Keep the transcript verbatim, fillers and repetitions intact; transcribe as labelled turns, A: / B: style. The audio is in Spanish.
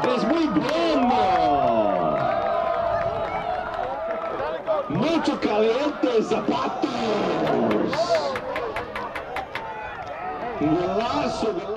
A: Es muy bueno. Mucho caliente, zapatos. Golazo, golazo.